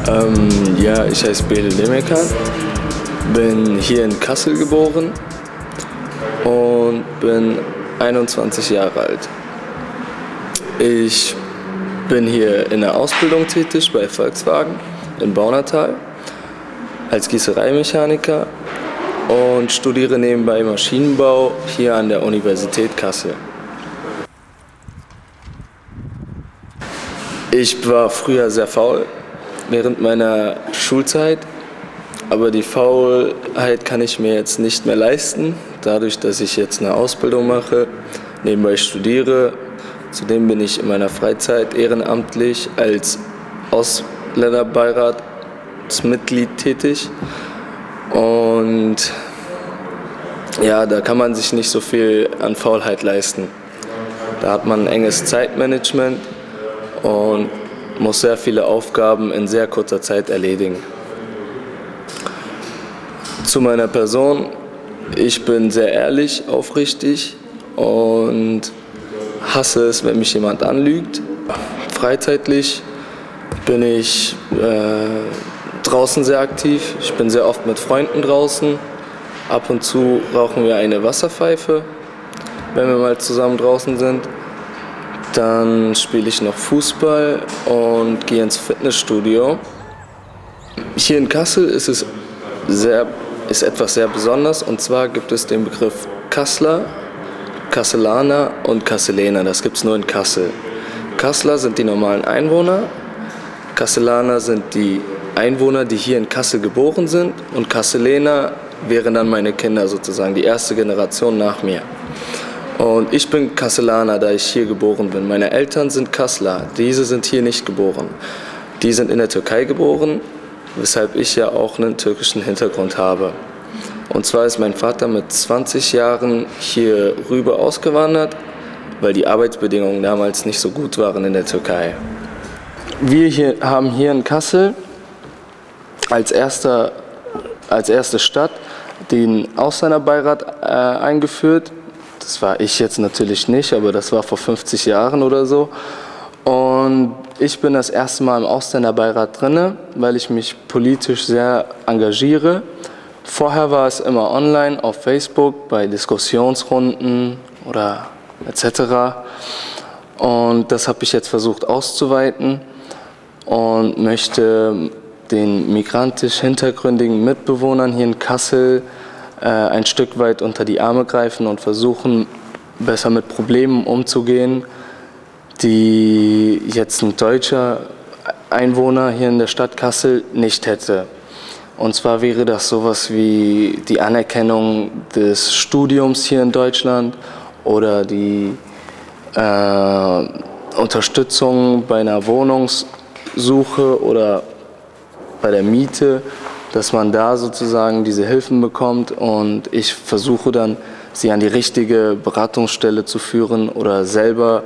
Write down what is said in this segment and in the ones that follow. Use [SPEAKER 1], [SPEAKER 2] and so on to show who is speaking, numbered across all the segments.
[SPEAKER 1] Ja, ich heiße Belal Demirkan, bin hier in Kassel geboren und bin 21 Jahre alt. Ich bin hier in der Ausbildung tätig bei Volkswagen in Baunatal als Gießereimechaniker und studiere nebenbei Maschinenbau hier an der Universität Kassel. Ich war früher sehr faul während meiner Schulzeit, aber die Faulheit kann ich mir jetzt nicht mehr leisten, dadurch, dass ich jetzt eine Ausbildung mache, nebenbei studiere. Zudem bin ich in meiner Freizeit ehrenamtlich als Ausländerbeiratsmitglied tätig und ja, da kann man sich nicht so viel an Faulheit leisten. Da hat man ein enges Zeitmanagement und muss sehr viele Aufgaben in sehr kurzer Zeit erledigen. Zu meiner Person: Ich bin sehr ehrlich, aufrichtig und hasse es, wenn mich jemand anlügt. Freizeitlich bin ich draußen sehr aktiv. Ich bin sehr oft mit Freunden draußen. Ab und zu rauchen wir eine Wasserpfeife, wenn wir mal zusammen draußen sind. Dann spiele ich noch Fußball und gehe ins Fitnessstudio. Hier in Kassel ist etwas sehr Besonderes, und zwar gibt es den Begriff Kasseler, Kasselaner und Kasseläner. Das gibt es nur in Kassel. Kasseler sind die normalen Einwohner, Kasselaner sind die Einwohner, die hier in Kassel geboren sind, und Kasseläner wären dann meine Kinder sozusagen, die erste Generation nach mir. Und ich bin Kasselaner, da ich hier geboren bin. Meine Eltern sind Kasseler, diese sind hier nicht geboren. Die sind in der Türkei geboren, weshalb ich ja auch einen türkischen Hintergrund habe. Und zwar ist mein Vater mit 20 Jahren hier rüber ausgewandert, weil die Arbeitsbedingungen damals nicht so gut waren in der Türkei. Wir haben hier in Kassel als erste Stadt den Ausländerbeirat eingeführt. Das war ich jetzt natürlich nicht, aber das war vor 50 Jahren oder so. Und ich bin das erste Mal im Ausländerbeirat drin, weil ich mich politisch sehr engagiere. Vorher war es immer online auf Facebook, bei Diskussionsrunden oder etc. Und das habe ich jetzt versucht auszuweiten und möchte den migrantisch hintergründigen Mitbewohnern hier in Kassel ein Stück weit unter die Arme greifen und versuchen, besser mit Problemen umzugehen, die jetzt ein deutscher Einwohner hier in der Stadt Kassel nicht hätte. Und zwar wäre das sowas wie die Anerkennung des Studiums hier in Deutschland oder die Unterstützung bei einer Wohnungssuche oder bei der Miete, dass man da sozusagen diese Hilfen bekommt, und ich versuche dann, sie an die richtige Beratungsstelle zu führen oder selber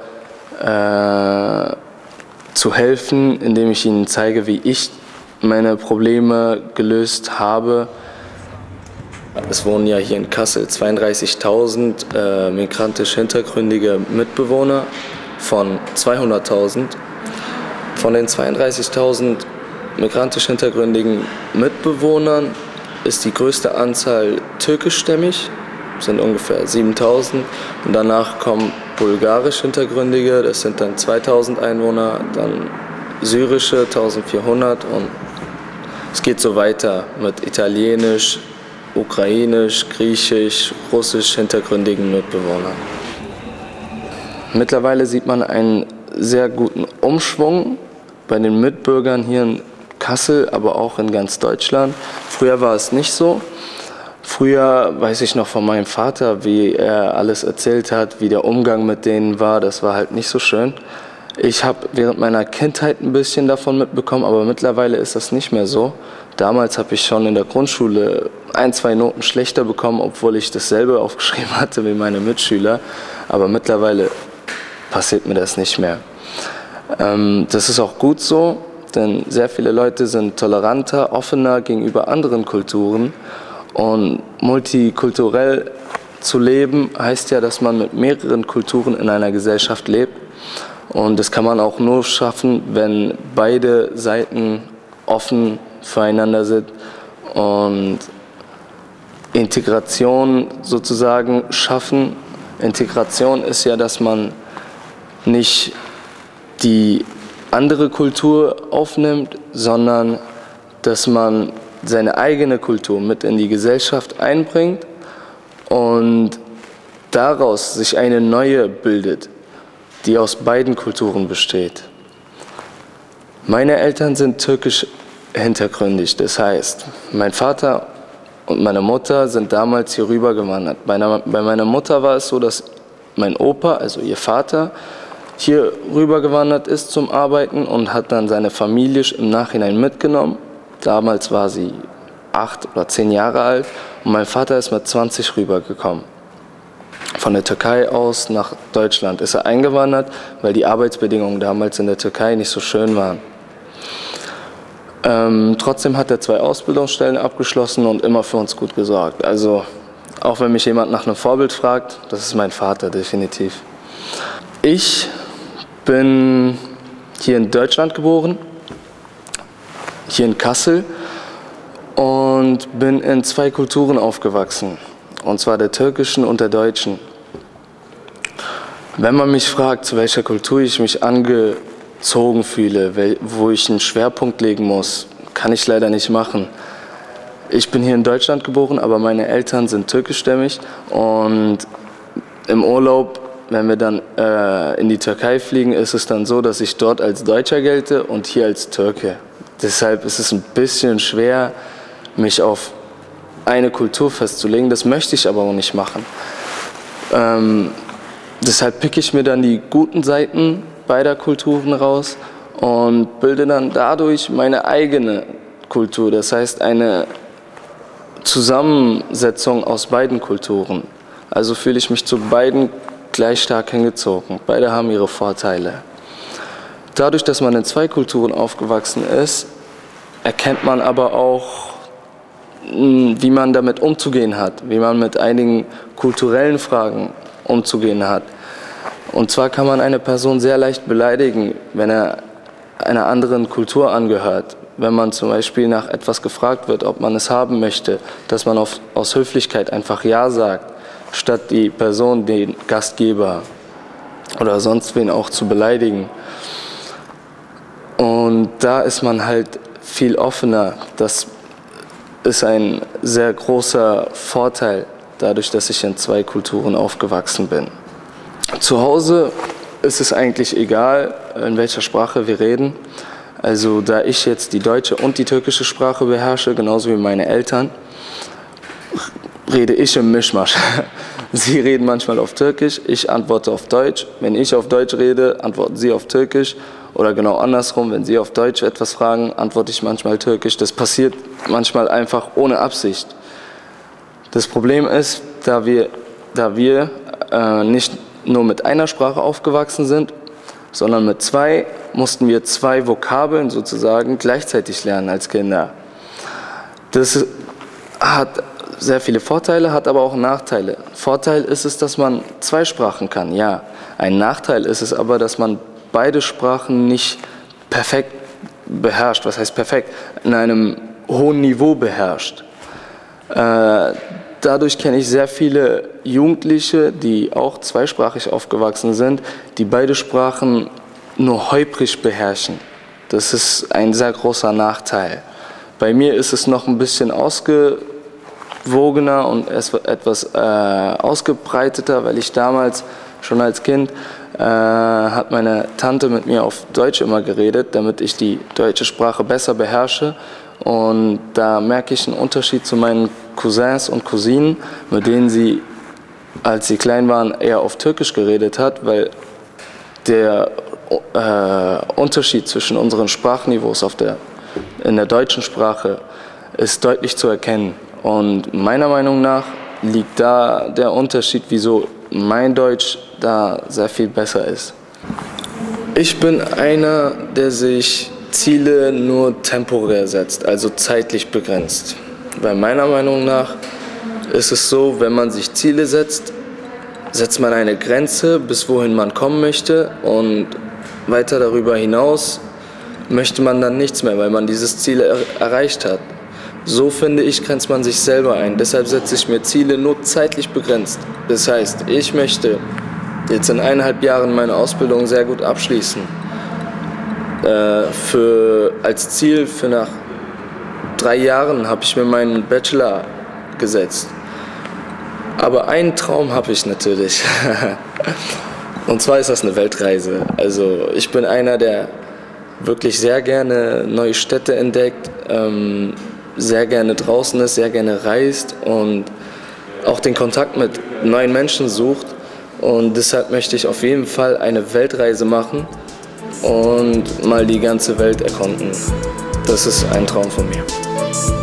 [SPEAKER 1] zu helfen, indem ich ihnen zeige, wie ich meine Probleme gelöst habe. Es wohnen ja hier in Kassel 32.000 migrantisch hintergründige Mitbewohner von 200.000. Von den 32.000 migrantisch hintergründigen Mitbewohnern ist die größte Anzahl türkischstämmig, sind ungefähr 7.000, und danach kommen bulgarisch Hintergründige, das sind dann 2.000 Einwohner, dann syrische 1.400, und es geht so weiter mit italienisch, ukrainisch, griechisch, russisch hintergründigen Mitbewohnern. Mittlerweile sieht man einen sehr guten Umschwung bei den Mitbürgern hier in Kassel, aber auch in ganz Deutschland. Früher war es nicht so. Früher weiß ich noch von meinem Vater, wie er alles erzählt hat, wie der Umgang mit denen war. Das war halt nicht so schön. Ich habe während meiner Kindheit ein bisschen davon mitbekommen, aber mittlerweile ist das nicht mehr so. Damals habe ich schon in der Grundschule 1, 2 Noten schlechter bekommen, obwohl ich dasselbe aufgeschrieben hatte wie meine Mitschüler. Aber mittlerweile passiert mir das nicht mehr. Das ist auch gut so, denn sehr viele Leute sind toleranter, offener gegenüber anderen Kulturen. Und multikulturell zu leben heißt ja, dass man mit mehreren Kulturen in einer Gesellschaft lebt. Und das kann man auch nur schaffen, wenn beide Seiten offen füreinander sind und Integration sozusagen schaffen. Integration ist ja, dass man nicht die andere Kultur aufnimmt, sondern dass man seine eigene Kultur mit in die Gesellschaft einbringt und daraus sich eine neue bildet, die aus beiden Kulturen besteht. Meine Eltern sind türkisch hintergründig, das heißt, mein Vater und meine Mutter sind damals hier rüber gewandert. Bei meiner Mutter war es so, dass mein Opa, also ihr Vater, hier rüber gewandert ist zum Arbeiten und hat dann seine Familie im Nachhinein mitgenommen. Damals war sie 8 oder 10 Jahre alt und mein Vater ist mit 20 rübergekommen. Von der Türkei aus nach Deutschland ist er eingewandert, weil die Arbeitsbedingungen damals in der Türkei nicht so schön waren. Trotzdem hat er 2 Ausbildungsstellen abgeschlossen und immer für uns gut gesorgt. Also auch wenn mich jemand nach einem Vorbild fragt, das ist mein Vater definitiv. Ich bin hier in Deutschland geboren, hier in Kassel, und bin in 2 Kulturen aufgewachsen, und zwar der türkischen und der deutschen. Wenn man mich fragt, zu welcher Kultur ich mich angezogen fühle, wo ich einen Schwerpunkt legen muss, kann ich leider nicht machen. Ich bin hier in Deutschland geboren, aber meine Eltern sind türkischstämmig und im Urlaub, wenn wir dann in die Türkei fliegen, ist es dann so, dass ich dort als Deutscher gelte und hier als Türke. Deshalb ist es ein bisschen schwer, mich auf eine Kultur festzulegen. Das möchte ich aber auch nicht machen. Deshalb picke ich mir dann die guten Seiten beider Kulturen raus und bilde dann dadurch meine eigene Kultur. Das heißt eine Zusammensetzung aus beiden Kulturen. Also fühle ich mich zu beiden gleich stark hingezogen. Beide haben ihre Vorteile. Dadurch, dass man in 2 Kulturen aufgewachsen ist, erkennt man aber auch, wie man damit umzugehen hat, wie man mit einigen kulturellen Fragen umzugehen hat. Und zwar kann man eine Person sehr leicht beleidigen, wenn er einer anderen Kultur angehört. Wenn man zum Beispiel nach etwas gefragt wird, ob man es haben möchte, dass man aus Höflichkeit einfach Ja sagt, statt die Person, den Gastgeber oder sonst wen auch zu beleidigen. Und da ist man halt viel offener. Das ist ein sehr großer Vorteil, dadurch, dass ich in 2 Kulturen aufgewachsen bin. Zu Hause ist es eigentlich egal, in welcher Sprache wir reden. Also da ich jetzt die deutsche und die türkische Sprache beherrsche, genauso wie meine Eltern, rede ich im Mischmasch. Sie reden manchmal auf Türkisch, ich antworte auf Deutsch. Wenn ich auf Deutsch rede, antworten Sie auf Türkisch. Oder genau andersrum, wenn Sie auf Deutsch etwas fragen, antworte ich manchmal Türkisch. Das passiert manchmal einfach ohne Absicht. Das Problem ist, da wir nicht nur mit einer Sprache aufgewachsen sind, sondern mit 2, mussten wir 2 Vokabeln sozusagen gleichzeitig lernen als Kinder. Das hat sehr viele Vorteile, hat aber auch Nachteile. Vorteil ist es, dass man 2 Sprachen kann, ja. Ein Nachteil ist es aber, dass man beide Sprachen nicht perfekt beherrscht. Was heißt perfekt? In einem hohen Niveau beherrscht. Dadurch kenne ich sehr viele Jugendliche, die auch zweisprachig aufgewachsen sind, die beide Sprachen nur holprig beherrschen. Das ist ein sehr großer Nachteil. Bei mir ist es noch ein bisschen ausgewogener und etwas ausgebreiteter, weil ich damals schon als Kind hat meine Tante mit mir auf Deutsch immer geredet, damit ich die deutsche Sprache besser beherrsche. Und da merke ich einen Unterschied zu meinen Cousins und Cousinen, mit denen sie, als sie klein waren, eher auf Türkisch geredet hat, weil der Unterschied zwischen unseren Sprachniveaus in der deutschen Sprache ist deutlich zu erkennen. Und meiner Meinung nach liegt da der Unterschied, wieso mein Deutsch da sehr viel besser ist. Ich bin einer, der sich Ziele nur temporär setzt, also zeitlich begrenzt. Weil meiner Meinung nach ist es so, wenn man sich Ziele setzt, setzt man eine Grenze, bis wohin man kommen möchte, und weiter darüber hinaus möchte man dann nichts mehr, weil man dieses Ziel erreicht hat. So, finde ich, grenzt man sich selber ein. Deshalb setze ich mir Ziele nur zeitlich begrenzt. Das heißt, ich möchte jetzt in 1,5 Jahren meine Ausbildung sehr gut abschließen. Als Ziel für nach 3 Jahren habe ich mir meinen Bachelor gesetzt. Aber einen Traum habe ich natürlich. Und zwar ist das eine Weltreise. Also ich bin einer, der wirklich sehr gerne neue Städte entdeckt, sehr gerne draußen ist, sehr gerne reist und auch den Kontakt mit neuen Menschen sucht. Und deshalb möchte ich auf jeden Fall eine Weltreise machen und mal die ganze Welt erkunden. Das ist ein Traum von mir.